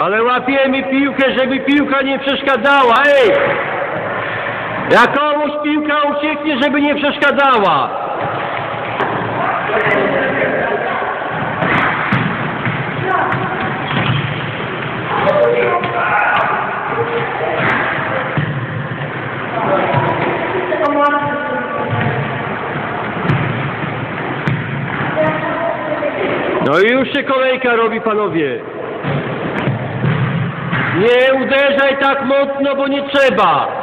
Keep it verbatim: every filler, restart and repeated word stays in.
Ale łapiemy piłkę, żeby piłka nie przeszkadzała, ej! Jak komuś piłka ucieknie, żeby nie przeszkadzała. No i już się kolejka robi, panowie. Nie uderzaj tak mocno, bo nie trzeba.